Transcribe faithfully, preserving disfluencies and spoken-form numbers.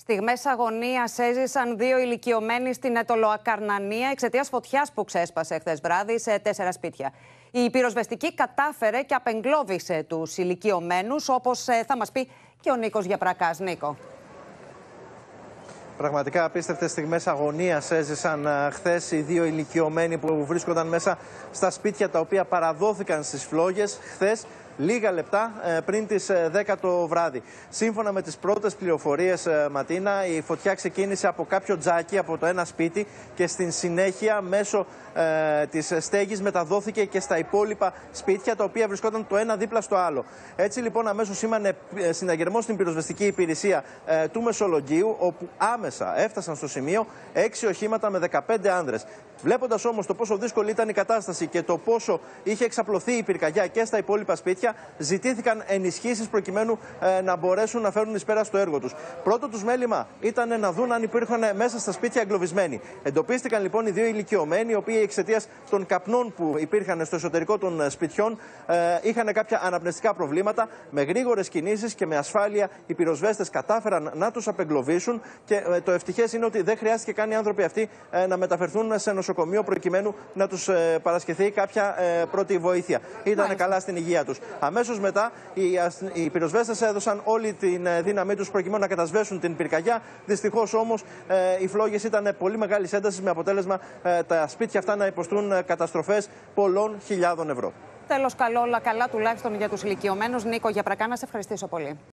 Στιγμές αγωνίας έζησαν δύο ηλικιωμένοι στην Αιτωλοακαρνανία εξαιτίας φωτιάς που ξέσπασε χθες βράδυ σε τέσσερα σπίτια. Η πυροσβεστική κατάφερε και απεγκλώβησε τους ηλικιωμένους, όπως θα μας πει και ο Νίκος Γιαπρακάς. Νίκο. Πραγματικά απίστευτες στιγμές αγωνίας έζησαν χθες οι δύο ηλικιωμένοι που βρίσκονταν μέσα στα σπίτια τα οποία παραδόθηκαν στις φλόγες χθες, λίγα λεπτά πριν τις δέκα το βράδυ. Σύμφωνα με τις πρώτες πληροφορίες, Ματίνα, η φωτιά ξεκίνησε από κάποιο τζάκι από το ένα σπίτι και στην συνέχεια μέσω ε, της στέγης μεταδόθηκε και στα υπόλοιπα σπίτια, τα οποία βρισκόταν το ένα δίπλα στο άλλο. Έτσι λοιπόν αμέσως σήμανε συναγερμό στην πυροσβεστική υπηρεσία ε, του Μεσολογγίου, όπου άμεσα έφτασαν στο σημείο έξι οχήματα με δεκαπέντε άνδρες. Βλέποντας όμως το πόσο δύσκολη ήταν η κατάσταση και το πόσο είχε εξαπλωθεί η πυρκαγιά και στα υπόλοιπα σπίτια, ζητήθηκαν ενισχύσεις προκειμένου ε, να μπορέσουν να φέρουν εις πέρα στο έργο τους. Πρώτο τους μέλημα ήταν να δουν αν υπήρχαν μέσα στα σπίτια εγκλωβισμένοι. Εντοπίστηκαν λοιπόν οι δύο ηλικιωμένοι, οι οποίοι εξαιτίας των καπνών που υπήρχαν στο εσωτερικό των σπιτιών ε, είχαν κάποια αναπνευστικά προβλήματα. Με γρήγορες κινήσεις και με ασφάλεια οι πυροσβέστες κατάφεραν να τους απεγκλωβίσουν και ε, το ευτυχές είναι ότι δεν χρειάστηκε καν οι άνθρωποι αυτοί ε, να μεταφερθούν σε νοσοκομείο προκειμένου να τους ε, παρασχεθεί κάποια ε, πρώτη βοήθεια. Ήταν καλά στην υγεία τους. Αμέσως μετά οι, οι πυροσβέστες έδωσαν όλη τη δύναμή τους προκειμένου να κατασβέσουν την πυρκαγιά. Δυστυχώς όμως ε, οι φλόγες ήταν πολύ μεγάλης έντασης, με αποτέλεσμα ε, τα σπίτια αυτά να υποστούν ε, καταστροφές πολλών χιλιάδων ευρώ. Τέλος, καλό, όλα καλά, τουλάχιστον για τους ηλικιωμένους. Νίκο Γιαπρακά, να σε ευχαριστήσω πολύ.